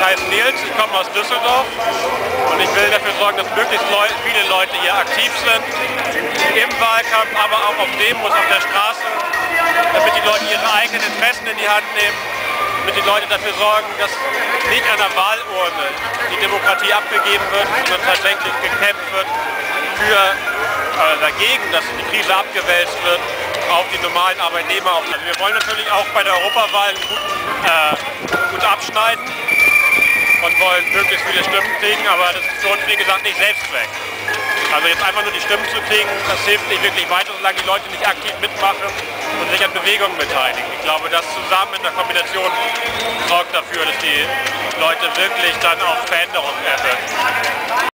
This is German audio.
heiße Nils, ich komme aus Düsseldorf und ich will dafür sorgen, dass möglichst viele Leute hier aktiv sind, im Wahlkampf, aber auch auf Demos, auf der Straße, damit die Leute ihre eigenen Interessen in die Hand nehmen, damit die Leute dafür sorgen, dass nicht an der Wahlurne die Demokratie abgegeben wird, sondern tatsächlich gekämpft wird dagegen, dass die Krise abgewälzt wird auf die normalen Arbeitnehmer. Also wir wollen natürlich auch bei der Europawahl gut abschneiden und wollen möglichst viele Stimmen kriegen, aber das ist für uns, wie gesagt, nicht Selbstzweck. Also jetzt einfach nur die Stimmen zu kriegen, das hilft nicht wirklich weiter, solange die Leute nicht aktiv mitmachen und sich an Bewegungen beteiligen. Ich glaube, das zusammen in der Kombination sorgt dafür, dass die Leute wirklich dann auch Veränderungen erwirken.